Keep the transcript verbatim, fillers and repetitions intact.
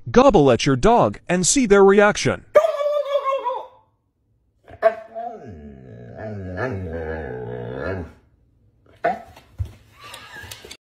Gobble at your dog and see their reaction.